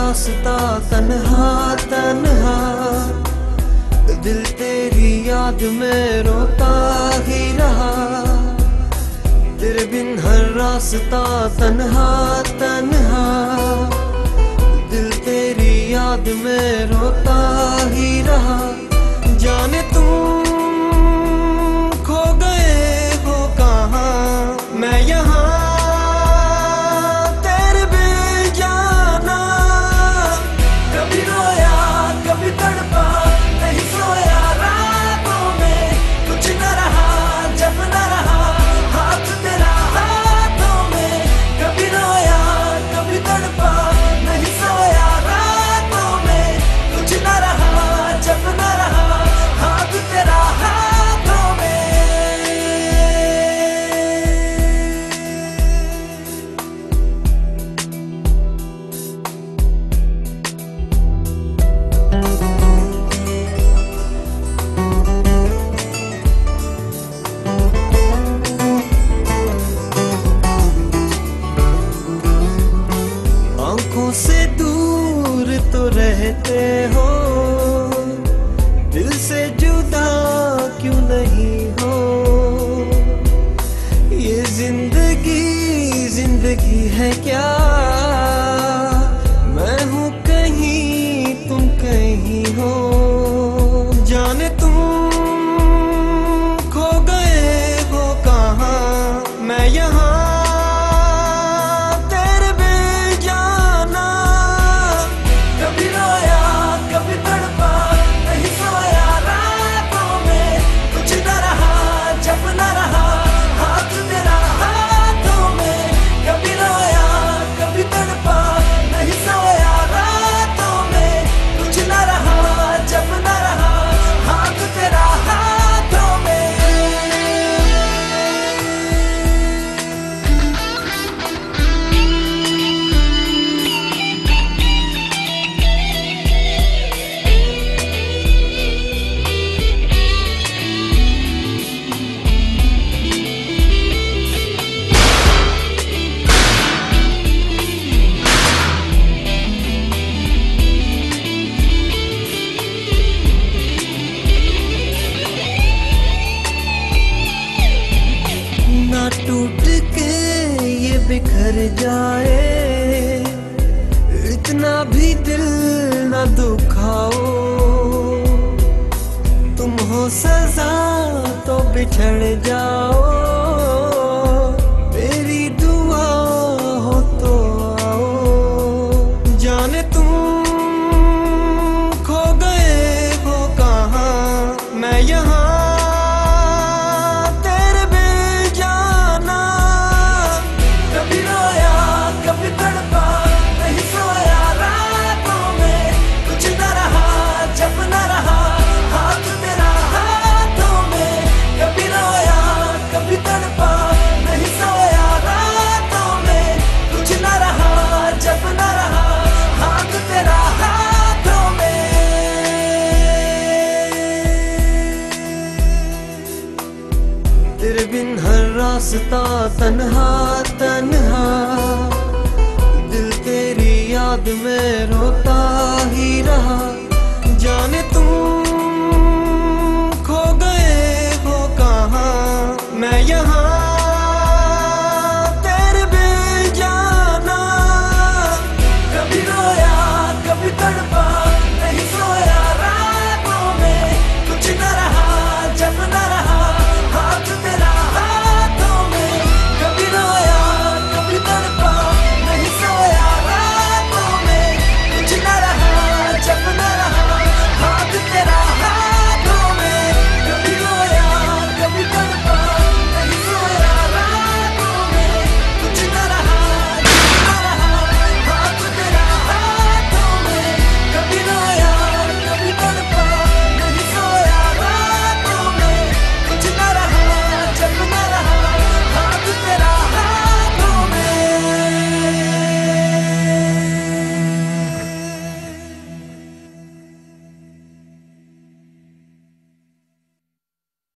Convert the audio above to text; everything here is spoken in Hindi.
रास्ता तन्हा तन्हा, दिल तेरी याद में रोता ही रहा। तेरे बिन हर रास्ता तन्हा तन्हा, दिल तेरी याद में रोता ही रहा। जाने तुम खो गए हो कहाँ, मैं यहाँ तेरे बिन जाना। कभी रोया कभी तड़पा, नहीं सोया रातों में, कुछ न रहा जब न रहा हाथ तेरा हाथों में। कभी रोया कभी तड़पा, नहीं सोया रातों में, कुछ न रहा जब न रहा हाथ तेरा हाथों में। आंखों से दूर तो रहते हो, दिल से जुदा क्यों नहीं हो। ये जिंदगी जिंदगी है क्या, मैं हूँ कहीं तुम कहीं हो। जाने तुम खो गए हो कहाँ, मैं यहाँ तेरे बिन जाना। कभी रोया कभी तड़पा, नहीं सोया रातों में, कुछ न रहा जब न रहा हाथ तेरा हाथों में। कभी रोया कभी तड़पा, नहीं सोया रातों में, कुछ न रहा जब न रहा हाथ तेरा हाथों में। ना टूट के ये बिखर जाए, इतना भी दिल ना दुखाओ। तुम हो सजा तो बिछड़ जाओ, मेरी दुआ हो तो आओ। जाने तुम खो गए हो कहाँ, मैं यहाँ तेरे बिन जाना। कभी रोया कभी तड़पा, नहीं सोया रातों में, कुछ न रहा जब न रहा हाथ तेरा हाथों में। कभी रोया कभी तड़पा, नहीं सोया रातों में, कुछ न रहा जब न रहा हाथ तेरा हाथों में। तेरे बिन हर रास्ता तन्हा तन्हा, दिल तेरी याद में रोता ही रहा। जाने तुम खो गए हो कहाँ, मैं यहाँ